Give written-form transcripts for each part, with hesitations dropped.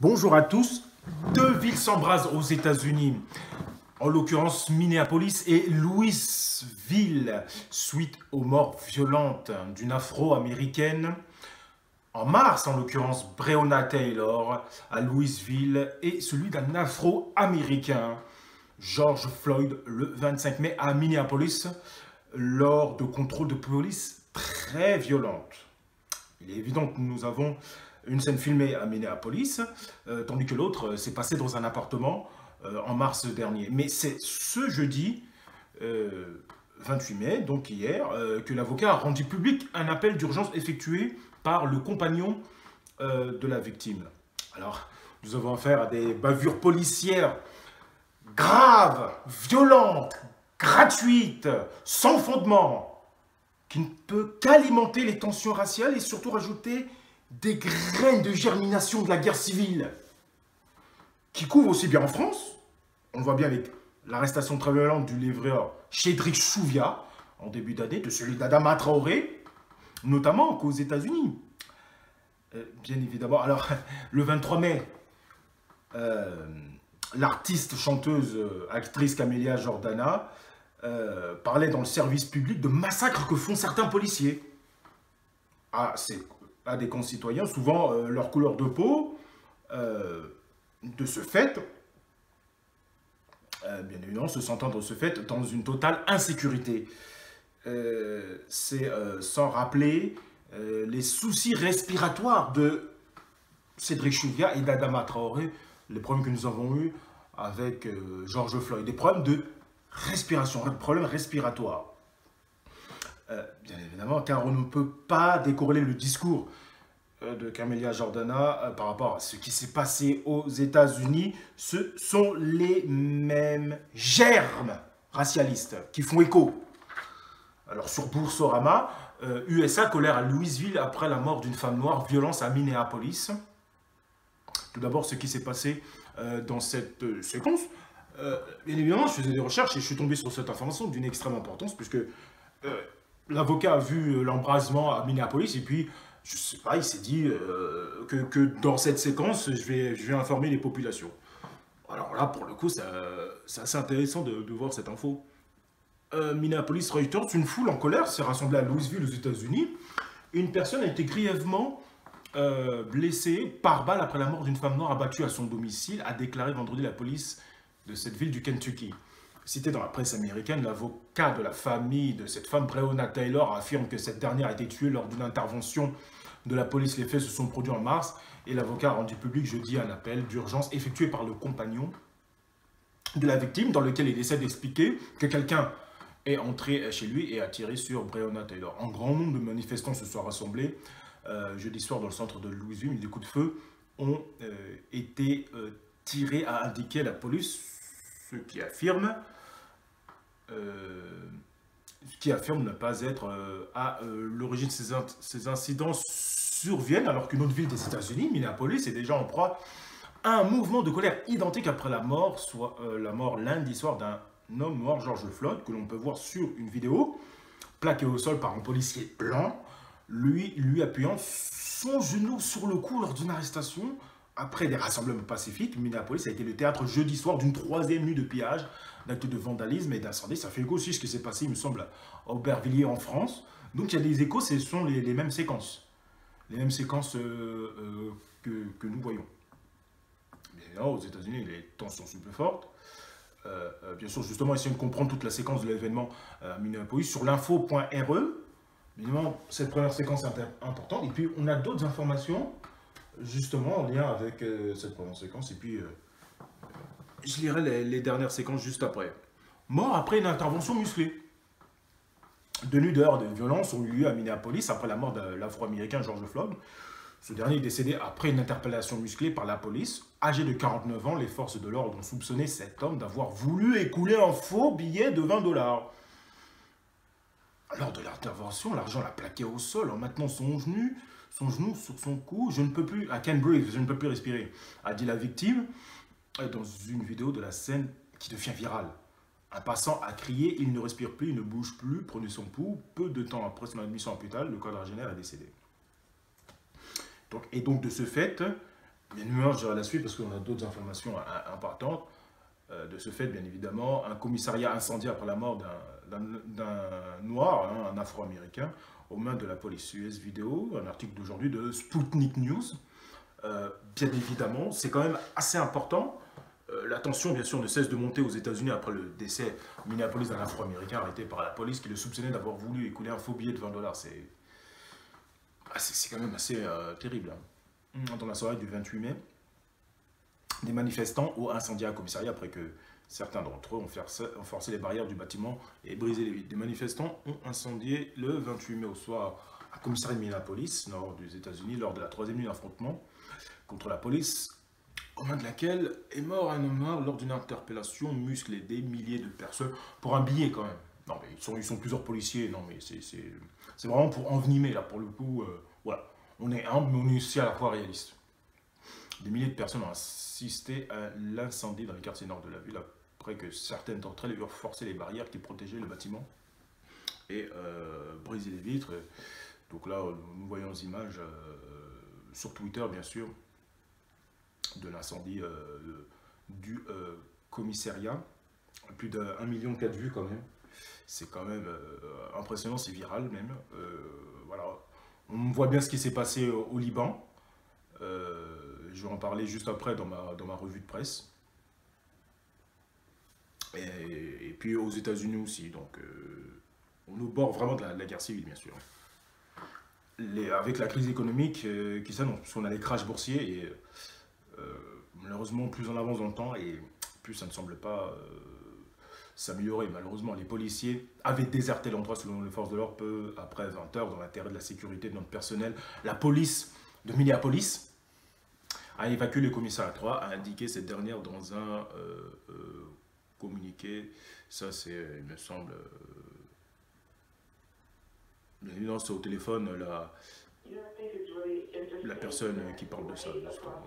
Bonjour à tous. Deux villes s'embrasent aux États-Unis, en l'occurrence Minneapolis et Louisville, suite aux morts violentes d'une Afro-Américaine. En mars, en l'occurrence, Breonna Taylor à Louisville et celui d'un Afro-Américain, George Floyd, le 25 mai à Minneapolis, lors de contrôles de police très violentes. Il est évident que nous avons une scène filmée à Minneapolis, tandis que l'autre s'est passé dans un appartement en mars dernier. Mais c'est ce jeudi 28 mai, donc hier, que l'avocat a rendu public un appel d'urgence effectué par le compagnon de la victime. Alors, nous avons affaire à des bavures policières graves, violentes, gratuites, sans fondement, qui ne peut qu'alimenter les tensions raciales et surtout rajouter des graines de germination de la guerre civile, qui couvrent aussi bien en France, on le voit bien avec l'arrestation très violente du livreur Cédric Chouviat en début d'année, de celui d'Adama Traoré, notamment qu'aux États-Unis. Bien évidemment, alors le 23 mai, l'artiste, chanteuse, actrice Camélia Jordana parlait dans le service public de massacres que font certains policiers à des concitoyens, souvent leur couleur de peau. De ce fait, bien évidemment, se sentant de ce fait dans une totale insécurité. C'est sans rappeler les soucis respiratoires de Cédric Chouviat et d'Adama Traoré, les problèmes que nous avons eus avec George Floyd, des problèmes de respiration, des problèmes respiratoires. Bien évidemment, car on ne peut pas décorréler le discours de Camélia Jordana par rapport à ce qui s'est passé aux États-Unis. Ce sont les mêmes germes racialistes qui font écho. Alors sur Boursorama, USA colère à Louisville après la mort d'une femme noire, violence à Minneapolis. Tout d'abord, ce qui s'est passé dans cette séquence. Bien évidemment, je faisais des recherches et je suis tombé sur cette information d'une extrême importance, puisque l'avocat a vu l'embrasement à Minneapolis et puis, je sais pas, il s'est dit que dans cette séquence, je vais informer les populations. Alors là, pour le coup, c'est assez intéressant de voir cette info. Minneapolis Reuters, une foule en colère s'est rassemblée à Louisville aux États-Unis. Une personne a été grièvement blessée par balle après la mort d'une femme noire abattue à son domicile, a déclaré vendredi la police de cette ville du Kentucky. Cité dans la presse américaine, l'avocat de la famille de cette femme, Breonna Taylor, affirme que cette dernière a été tuée lors d'une intervention de la police. Les faits se sont produits en mars et l'avocat a rendu public jeudi un appel d'urgence effectué par le compagnon de la victime, dans lequel il essaie d'expliquer que quelqu'un est entré chez lui et a tiré sur Breonna Taylor. Un grand nombre de manifestants se sont rassemblés jeudi soir dans le centre de Louisville. Des coups de feu ont été tirés, a indiqué la police, ce qui affirme ne pas être à l'origine de ces incidents surviennent alors qu'une autre ville des États-Unis, Minneapolis, est déjà en proie à un mouvement de colère identique après la mort, soit la mort lundi soir d'un homme noir, George Floyd, que l'on peut voir sur une vidéo, plaqué au sol par un policier blanc, lui appuyant son genou sur le cou lors d'une arrestation. Après des rassemblements pacifiques, Minneapolis a été le théâtre jeudi soir d'une troisième nuit de pillage, d'actes de vandalisme et d'incendie. Ça fait écho aussi à ce qui s'est passé, il me semble, à Aubervilliers en France. Donc il y a des échos, ce sont les mêmes séquences. Les mêmes séquences que nous voyons. Bien évidemment, aux États-Unis, les tensions sont plus fortes. Bien sûr, justement, essayons de comprendre toute la séquence de l'événement à Minneapolis sur l'info.re. Évidemment, cette première séquence est importante. Et puis, on a d'autres informations, justement, en lien avec cette première séquence. Et puis, je lirai les dernières séquences juste après. Mort après une intervention musclée. Deux nuits d'heures de violence ont eu lieu à Minneapolis après la mort de l'Afro-Américain George Floyd. Ce dernier est décédé après une interpellation musclée par la police. Âgé de 49 ans, les forces de l'ordre ont soupçonné cet homme d'avoir voulu écouler un faux billet de 20 $. Lors de l'intervention, l'argent l'a plaqué au sol en maintenant son genou sur son cou. Je ne peux plus, I can't breathe, je ne peux plus respirer, a dit la victime dans une vidéo de la scène qui devient virale. Un passant a crié, il ne respire plus, il ne bouge plus, prenez son pouls. Peu de temps après son admission à l'hôpital, le quadragénaire est décédé. Donc de ce fait, Bien évidemment, je dirais la suite parce qu'on a d'autres informations importantes. De ce fait, bien évidemment, un commissariat incendié après la mort d'un noir, hein, un afro-américain, aux mains de la police. US vidéo, un article d'aujourd'hui de Sputnik News. Bien évidemment, c'est quand même assez important. La tension, bien sûr, ne cesse de monter aux États-Unis après le décès à Minneapolis d'un afro-américain arrêté par la police qui le soupçonnait d'avoir voulu écouler un faux billet de $20. C'est quand même assez terrible. Hein. Dans la soirée du 28 mai, des manifestants ont incendié un commissariat après que certains d'entre eux ont forcé les barrières du bâtiment et brisé les vitres. Des manifestants ont incendié le 28 mai au soir un commissariat de Minneapolis, nord des États-Unis, lors de la troisième nuit d'affrontement contre la police, aux mains de laquelle est mort un homme noir lors d'une interpellation musclée. Des milliers de personnes pour un billet quand même. Non mais ils sont plusieurs policiers, non mais c'est vraiment pour envenimer là pour le coup. Voilà, on est humble mais on est aussi à la fois réaliste. Des milliers de personnes ont assisté à l'incendie dans les quartiers nord de la ville après que certaines d'entre elles eurent forcé les barrières qui protégeaient le bâtiment et brisé les vitres. Donc là, nous voyons les images sur Twitter, bien sûr, de l'incendie du commissariat. Plus d'1,4 million de vues quand même. C'est quand même impressionnant, c'est viral même. Voilà. On voit bien ce qui s'est passé au Liban. Je vais en parler juste après dans ma revue de presse. Et puis aux États-Unis aussi. Donc, on est au bord vraiment de la guerre civile, bien sûr. Avec la crise économique qui s'annonce, parce qu'on a les crashs boursiers et malheureusement, plus on avance dans le temps et plus ça ne semble pas s'améliorer. Malheureusement, les policiers avaient déserté l'endroit selon les forces de l'ordre peu après 20 h dans l'intérêt de la sécurité de notre personnel. La police de Minneapolis a évacué le commissariat 3, a indiqué cette dernière dans un communiqué. Ça, c'est, il me semble, bien évidemment, c'est au téléphone la personne qui parle de ça, justement.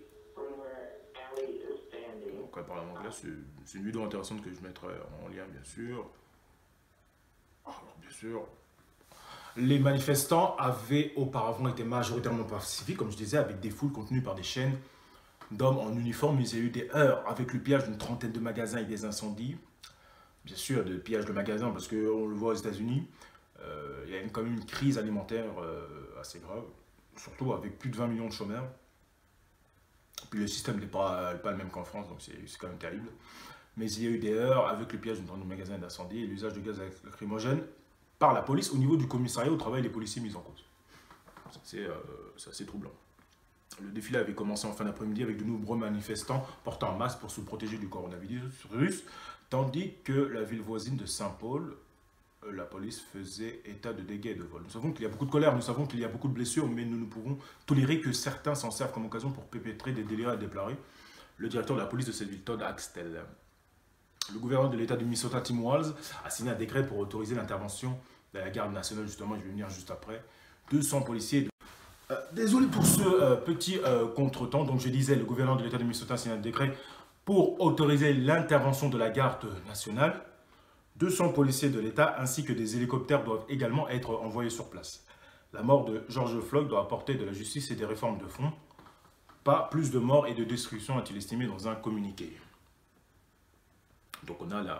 Donc, elle parle en anglais, c'est une vidéo intéressante que je mettrai en lien, bien sûr. Alors, bien sûr, les manifestants avaient auparavant été majoritairement pacifiques, comme je disais, avec des foules contenues par des chaînes d'hommes en uniforme. Il y a eu des heurts avec le pillage d'une trentaine de magasins et des incendies. Bien sûr, de pillage de magasins, parce qu'on le voit aux États-Unis. Il y a quand même une crise alimentaire assez grave, surtout avec plus de 20 millions de chômeurs. Puis le système n'est pas le même qu'en France, donc c'est quand même terrible. Mais il y a eu des heurts avec le pillage d'un magasin d'incendie et l'usage de gaz lacrymogène par la police au niveau du commissariat où travaillent les policiers mis en cause. C'est assez troublant. Le défilé avait commencé en fin d'après-midi avec de nombreux manifestants portant un masque pour se protéger du coronavirus, tandis que la ville voisine de Saint-Paul, la police faisait état de dégâts et de vols. Nous savons qu'il y a beaucoup de colère, nous savons qu'il y a beaucoup de blessures, mais nous ne pouvons tolérer que certains s'en servent comme occasion pour perpétrer des délires à déplorer. Le directeur de la police de cette ville, Todd Axtell. Le gouverneur de l'État du Minnesota, Tim Walz, a signé un décret pour autoriser l'intervention de la garde nationale, justement, je vais venir juste après, 200 policiers. Désolé pour ce petit contretemps. Donc je disais, le gouverneur de l'État du Minnesota a signé un décret pour autoriser l'intervention de la garde nationale. 200 policiers de l'État ainsi que des hélicoptères doivent également être envoyés sur place. La mort de George Floyd doit apporter de la justice et des réformes de fond. Pas plus de morts et de destruction, a-t-il estimé dans un communiqué. Donc on a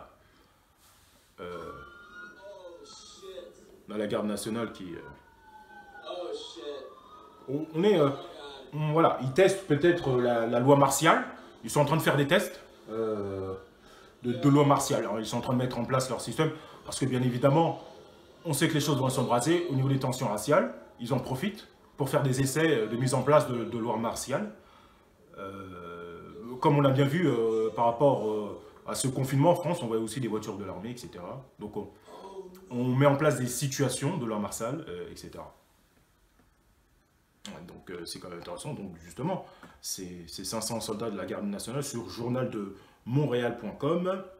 la garde nationale qui... voilà, ils testent peut-être la loi martiale. Ils sont en train de faire des tests de loi martiale. Alors, ils sont en train de mettre en place leur système parce que bien évidemment, on sait que les choses vont s'embraser au niveau des tensions raciales. Ils en profitent pour faire des essais de mise en place de loi martiale. Comme on l'a bien vu par rapport à ce confinement en France, on voit aussi des voitures de l'armée, etc. Donc on met en place des situations de loi martiale, etc. Donc c'est quand même intéressant. Donc justement, ces 500 soldats de la garde nationale sur journaldemontréal.com,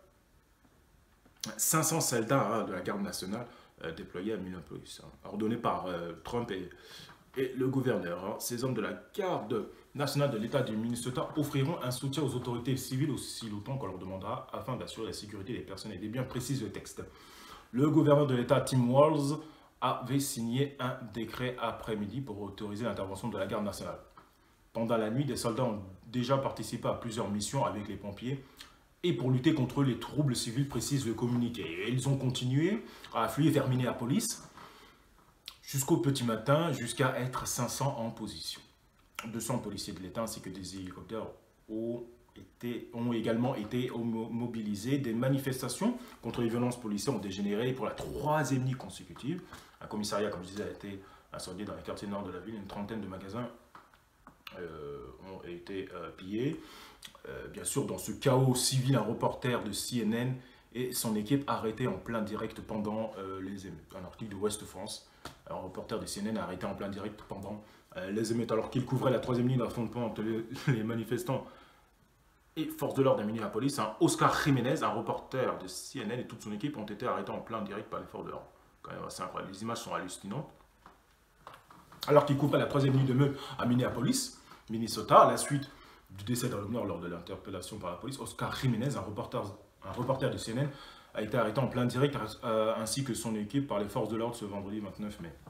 500 soldats de la garde nationale déployés à Minneapolis, ordonnés par Trump et le gouverneur. Ces hommes de la garde nationale de l'État du Minnesota offriront un soutien aux autorités civiles aussi longtemps qu'on leur demandera afin d'assurer la sécurité des personnes et des biens, précise le texte. Le gouverneur de l'État, Tim Walz, avait signé un décret après-midi pour autoriser l'intervention de la garde nationale. Pendant la nuit, des soldats ont déjà participé à plusieurs missions avec les pompiers et pour lutter contre les troubles civils, précise le communiqué. Et ils ont continué à affluer vers Minneapolis jusqu'au petit matin, jusqu'à être 500 en position. 200 policiers de l'État ainsi que des hélicoptères ont également été mobilisés. Des manifestations contre les violences policières ont dégénéré pour la troisième nuit consécutive. Un commissariat, comme je disais, a été incendié dans les quartiers nord de la ville. Une trentaine de magasins ont été pillés. Bien sûr, dans ce chaos civil, un reporter de CNN et son équipe arrêtés en plein direct pendant les émeutes. Un article de Ouest France, un reporter de CNN arrêté en plein direct pendant les émeutes, alors qu'il couvrait la troisième ligne d'affrontement entre les manifestants et forces de l'ordre à Minneapolis. Oscar Jiménez, un reporter de CNN et toute son équipe ont été arrêtés en plein direct par les forces de l'ordre. Quand même assez incroyable. Les images sont hallucinantes. Alors qu'il couvrait la troisième ligne d'émeute à Minneapolis, Minnesota, à la suite du décès d'un homme lors de l'interpellation par la police, Oscar Jiménez, un reporter de CNN, a été arrêté en plein direct ainsi que son équipe par les forces de l'ordre ce vendredi 29 mai.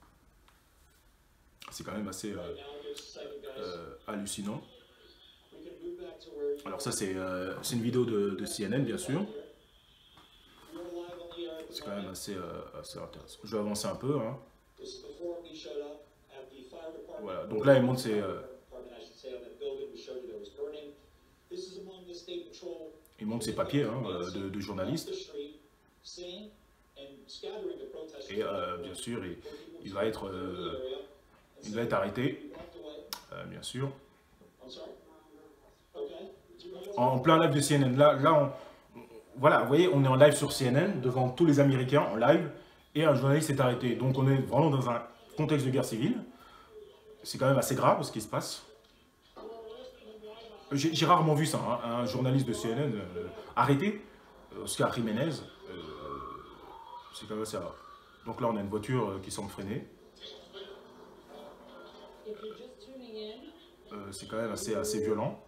C'est quand même assez hallucinant. Alors ça c'est une vidéo de CNN bien sûr. C'est quand même assez intéressant. Je vais avancer un peu. Hein. Voilà, donc là il montre ses... il montre ses papiers hein, de journaliste. Et bien sûr, il va être arrêté, bien sûr. En plein live de CNN. Là voilà, vous voyez, on est en live sur CNN, devant tous les Américains, en live, et un journaliste est arrêté. Donc on est vraiment dans un contexte de guerre civile. C'est quand même assez grave ce qui se passe. J'ai rarement vu ça, hein, un journaliste de CNN arrêté, Oscar Jiménez, c'est quand même assez rare. Donc là on a une voiture qui semble freiner. C'est quand même assez violent.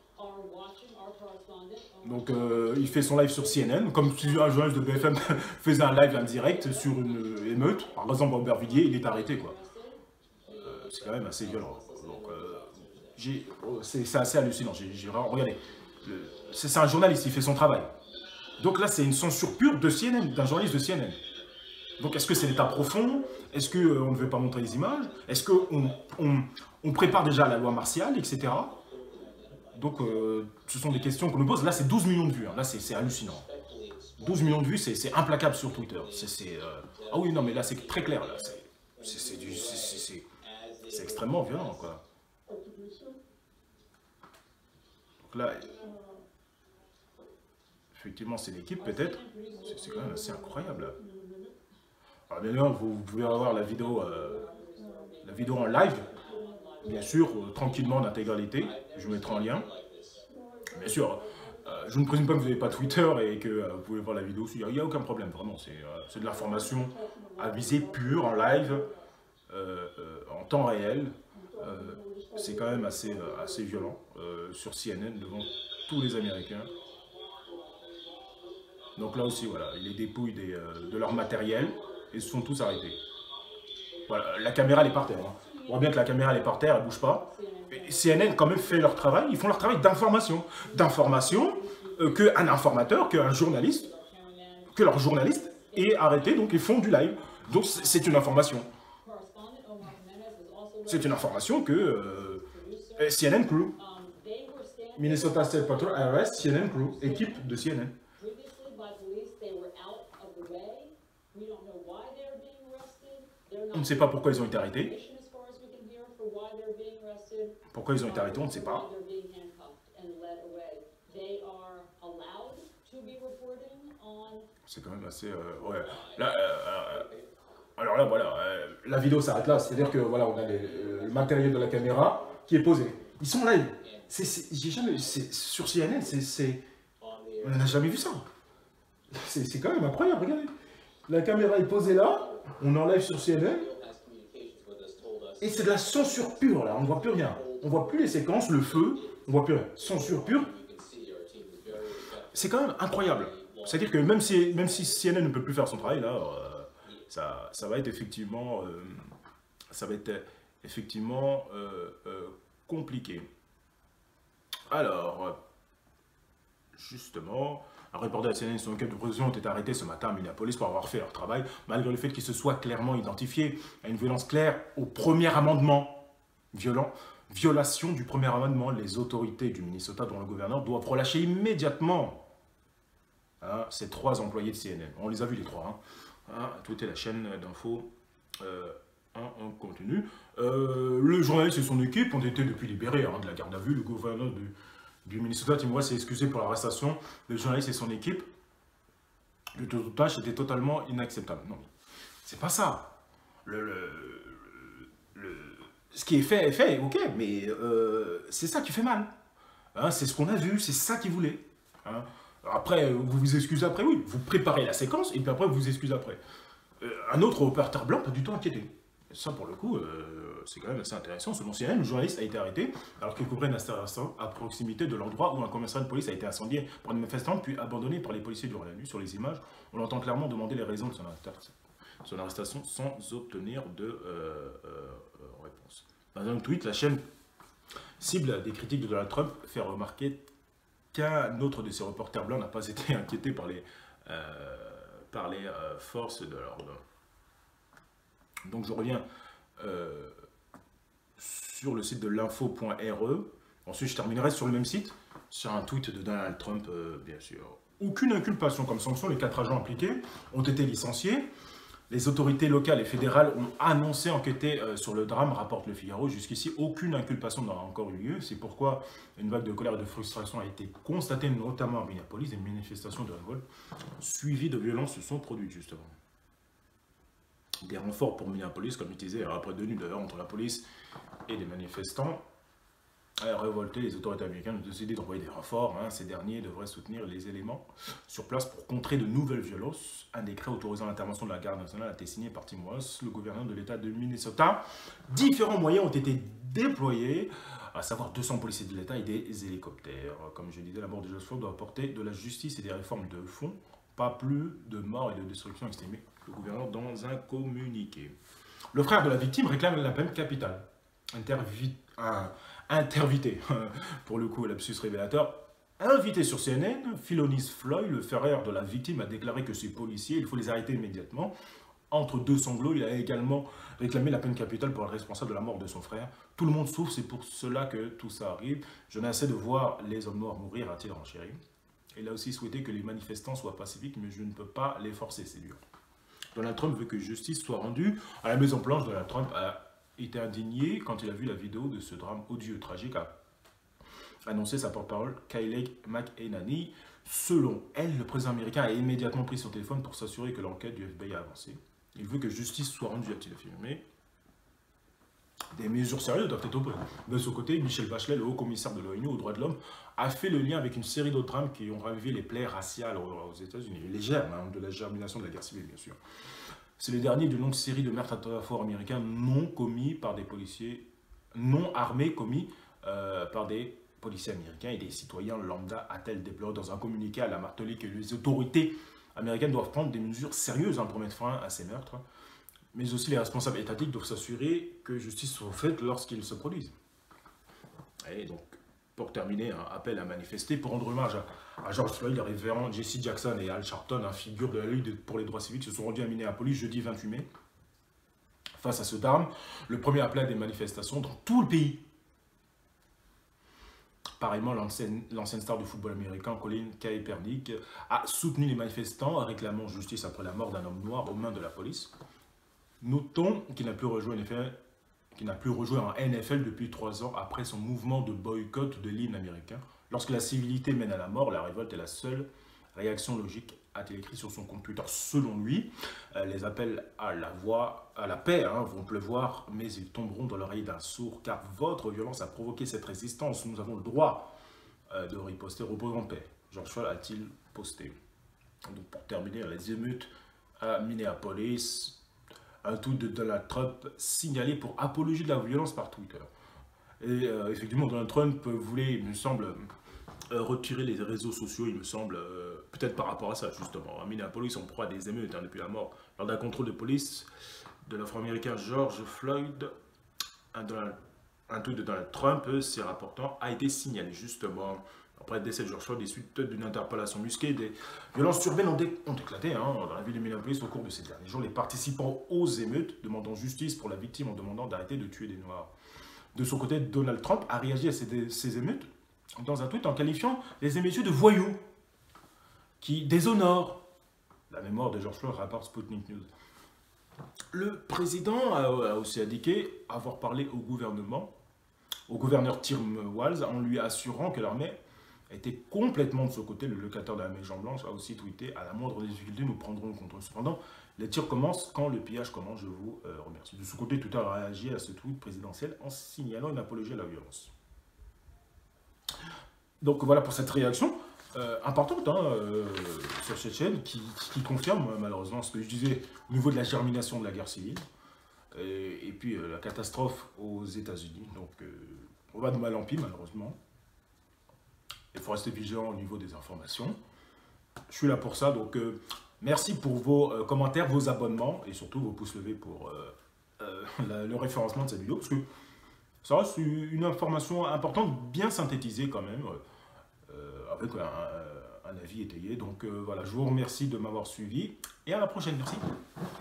Donc il fait son live sur CNN, comme si un journaliste de BFM faisait un live en direct sur une émeute. Par exemple, Aubervilliers, il est arrêté, quoi. C'est quand même assez violent. Donc c'est assez hallucinant. Regardez, c'est un journaliste, il fait son travail. Donc là, c'est une censure pure de CNN, d'un journaliste de CNN. Donc est-ce que c'est l'état profond? Est-ce qu'on ne veut pas montrer les images? Est-ce qu'on prépare déjà la loi martiale, etc. Donc ce sont des questions qu'on nous pose. Là, c'est 12 millions de vues. Hein. Là, c'est hallucinant. 12 millions de vues, c'est implacable sur Twitter. Ah oui, non, mais là, c'est très clair. C'est extrêmement violent, quoi. Donc là, effectivement, c'est l'équipe, peut-être. C'est quand même assez incroyable. Alors, bien sûr, vous pouvez avoir la vidéo en live, bien sûr, tranquillement, en intégralité. Je vous mettrai en lien. Bien sûr, je ne présume pas que vous n'avez pas Twitter et que vous pouvez voir la vidéo aussi. Il n'y a aucun problème, vraiment. C'est de l'information à visée pure, en live, en temps réel. C'est quand même assez violent sur CNN devant tous les Américains. Donc là aussi, voilà, ils les dépouillent de leur matériel et ils se sont tous arrêtés. Voilà, la caméra elle est par terre. Hein. On voit bien que la caméra elle est par terre, elle ne bouge pas. Et CNN quand même fait leur travail, ils font leur travail d'information. D'information qu'un informateur, qu'un journaliste, que leur journaliste est arrêté, donc ils font du live. Donc c'est une information. C'est une information que CNN Crew, Minnesota State Patrol, IRS, CNN Crew, équipe de CNN. On ne sait pas pourquoi ils ont été arrêtés. Pourquoi ils ont été arrêtés, on ne sait pas. C'est quand même assez... ouais. Là, alors là, voilà, la vidéo s'arrête là. C'est-à-dire que voilà, on a le matériel de la caméra qui est posé. Ils sont live. J'ai jamais... Sur CNN, on n'a jamais vu ça. C'est quand même incroyable, regardez. La caméra est posée là, on en live sur CNN. Et c'est de la censure pure là, on ne voit plus rien. On ne voit plus les séquences, le feu, on ne voit plus rien. Censure pure. C'est quand même incroyable. C'est-à-dire que même si CNN ne peut plus faire son travail, là, ça va être effectivement, compliqué. Alors, justement, un reporter de CNN et son équipe de production ont été arrêtés ce matin à Minneapolis pour avoir fait leur travail, malgré le fait qu'ils se soient clairement identifiés à une violence claire au premier amendement. Violation du premier amendement. Les autorités du Minnesota, dont le gouverneur, doivent relâcher immédiatement ces 3 employés de CNN. On les a vus les 3. Tout est la chaîne d'infos en continu. Le journaliste et son équipe ont été depuis libérés de la garde à vue. Le gouverneur du Minnesota, Tim Walz, s'est excusé pour l'arrestation. Le journaliste et son équipe, le tâche était totalement inacceptable. Non, c'est pas ça. Ce qui est fait, ok, mais c'est ça qui fait mal. C'est ce qu'on a vu, c'est ça qu'il voulait. Après, vous vous excusez après, oui. Vous préparez la séquence et puis après, vous vous excusez après. Un autre reporter blanc, pas du tout inquiété. Ça, pour le coup, c'est quand même assez intéressant. Selon CNN, le journaliste a été arrêté alors qu'il couvrait une installation à proximité de l'endroit où un commissariat de police a été incendié par une manifestante puis abandonné par les policiers durant la nuit. Sur les images, on l'entend clairement demander les raisons de son arrestation sans obtenir de réponse. Dans un tweet, la chaîne cible des critiques de Donald Trump fait remarquer qu'un autre de ses reporters blancs n'a pas été inquiété par les forces de l'ordre. Donc je reviens sur le site de l'info.re. Ensuite, je terminerai sur le même site, sur un tweet de Donald Trump, bien sûr. Aucune inculpation comme sanction, les 4 agents impliqués ont été licenciés. Les autorités locales et fédérales ont annoncé enquêter sur le drame, rapporte Le Figaro. Jusqu'ici, aucune inculpation n'a encore eu lieu. C'est pourquoi une vague de colère et de frustration a été constatée, notamment à Minneapolis. Des manifestations de révolte suivies de violences se sont produites, justement. Des renforts pour Minneapolis, comme utilisé après 2 nuits d'ailleurs entre la police et les manifestants révoltés. Les autorités américaines ont décidé d'envoyer des renforts. Ces derniers devraient soutenir les éléments sur place pour contrer de nouvelles violences. Un décret autorisant l'intervention de la garde nationale a été signé par Tim Walz, le gouverneur de l'État de Minnesota. Différents moyens ont été déployés, à savoir 200 policiers de l'État et des hélicoptères. Comme je disais, la mort de George Floyd doit apporter de la justice et des réformes de fond, pas plus de morts et de destruction extrêmée. Le gouverneur dans un communiqué. Le frère de la victime réclame la peine capitale. Intervité, pour le coup, lapsus révélateur. Invité sur CNN, Philonis Floyd, le frère de la victime, a déclaré que ces policiers, il faut les arrêter immédiatement. Entre 2 sanglots, il a également réclamé la peine capitale pour le responsable de la mort de son frère. Tout le monde souffre, c'est pour cela que tout ça arrive. Je n'ai assez de voir les hommes noirs mourir, a-t-il renchéri. Il a aussi souhaité que les manifestants soient pacifiques, mais je ne peux pas les forcer, c'est dur. Donald Trump veut que justice soit rendue. À la Maison Blanche, Donald Trump a été indigné quand il a vu la vidéo de ce drame odieux, tragique, a annoncé sa porte-parole Kayleigh McEnany. Selon elle, le président américain a immédiatement pris son téléphone pour s'assurer que l'enquête du FBI a avancé. Il veut que justice soit rendue, a-t-il affirmé. Des mesures sérieuses doivent être prises. De son côté, Michelle Bachelet, le haut-commissaire de l'ONU aux droits de l'homme, a fait le lien avec une série d'autres drames qui ont ravivé les plaies raciales aux États-Unis. Les germes de la germination de la guerre civile, bien sûr. C'est le dernier d'une longue série de meurtres à forts américains non commis par des policiers, non armés commis par des policiers américains et des citoyens lambda, a-t-elle déploré dans un communiqué. Elle a martelé que les autorités américaines doivent prendre des mesures sérieuses pour mettre fin à ces meurtres, mais aussi les responsables étatiques doivent s'assurer que justice soit faite lorsqu'ils se produisent. Et donc, pour terminer, un appel à manifester pour rendre hommage à George Floyd. Les révérends Jesse Jackson et Al Sharpton, figure de la Ligue pour les droits civiques, se sont rendus à Minneapolis jeudi 28 mai. Face à ce drame, le premier appel à des manifestations dans tout le pays. Pareillement, l'ancienne star du football américain, Colin Kaepernick, a soutenu les manifestants, réclamant justice après la mort d'un homme noir aux mains de la police. Notons qu'il n'a plus rejoint en NFL depuis 3 ans après son mouvement de boycott de l'hymne américain. Lorsque la civilité mène à la mort, la révolte est la seule réaction logique, a-t-il écrit sur son compte Twitter. Selon lui, les appels à la paix vont pleuvoir, mais ils tomberont dans l'oreille d'un sourd, car votre violence a provoqué cette résistance. Nous avons le droit de riposter, repose en paix. George Floyd a-t-il posté. Donc pour terminer, les émeutes à Minneapolis. Un tweet de Donald Trump signalé pour apologie de la violence par Twitter. Et effectivement, Donald Trump voulait, il me semble, retirer les réseaux sociaux, il me semble, peut-être par rapport à ça, justement. À Minneapolis, on proie des émeutes depuis la mort. Lors d'un contrôle de police de l'afro-américain George Floyd, un tweet de Donald Trump, s'y rapportant, a été signalé justement après le décès de George Floyd des suites d'une interpellation musquée. Des violences urbaines ont éclaté dans la ville de Minneapolis au cours de ces derniers jours. Les participants aux émeutes demandant justice pour la victime en demandant d'arrêter de tuer des Noirs. De son côté, Donald Trump a réagi à ces émeutes dans un tweet en qualifiant les émeutiers de voyous qui déshonorent la mémoire de George Floyd, rapporte Sputnik News. Le président a aussi indiqué avoir parlé au gouverneur Tim Walz, en lui assurant que l'armée était complètement de ce côté. Le locataire de la Maison Blanche a aussi tweeté: à la moindre difficulté, nous prendrons le contrôle. Cependant, les tirs commencent quand le pillage commence. Je vous remercie. De ce côté, Twitter a réagi à ce tweet présidentiel en signalant une apologie à la violence. Donc voilà pour cette réaction importante sur cette chaîne qui confirme malheureusement ce que je disais au niveau de la germination de la guerre civile et puis la catastrophe aux États-Unis. Donc on va de mal en pis malheureusement. Il faut rester vigilant au niveau des informations. Je suis là pour ça, donc merci pour vos commentaires, vos abonnements et surtout vos pouces levés pour le référencement de cette vidéo, parce que ça reste une information importante, bien synthétisée quand même, avec un avis étayé. Donc voilà, je vous remercie de m'avoir suivi et à la prochaine, merci.